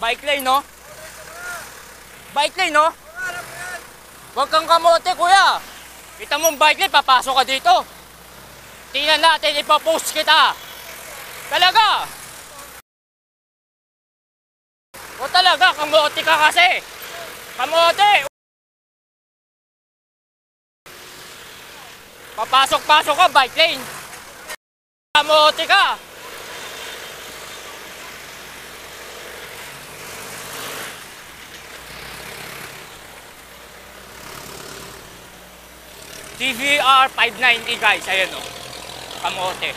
Bike lane, no? Bike lane, no? Huwag kang kamote, kuya. Kita mong bike lane, papasok ka dito. Tingnan natin, ipapost kita. Talaga. O talaga, kamote ka kasi. Kamote. Papasok-pasok ka, bike lane. Kamote ka. TVR 590 guys, ayan o. Kamote.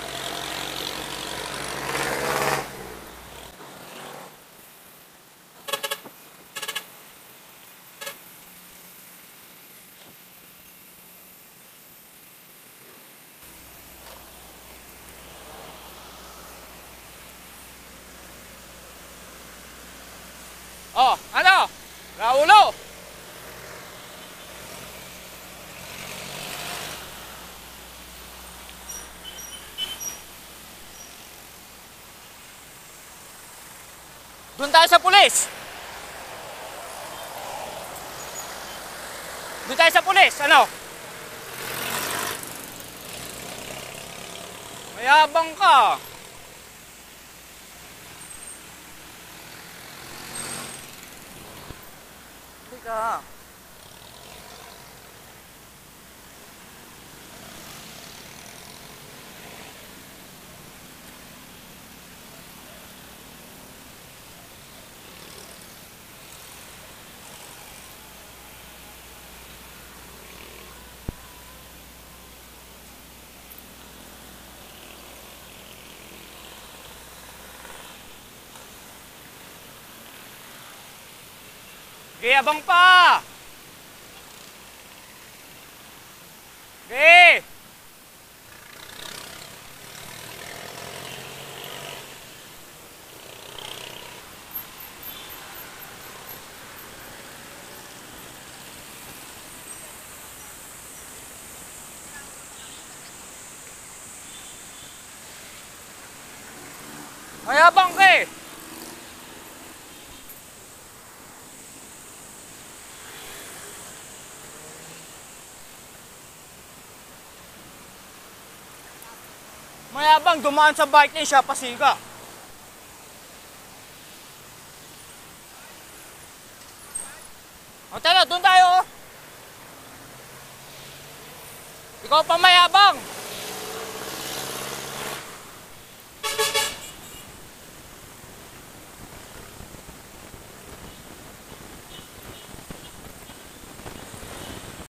Oh, ano? Raulo! Doon tayo sa pulis. Doon tayo sa pulis, ano? Mayabang ka. Teka. Abang pa! Okay! Mayabang ka eh! Mayabang, dumaan sa bike lane siya, pasiga. O tala, doon tayo. Ikaw pa mayabang.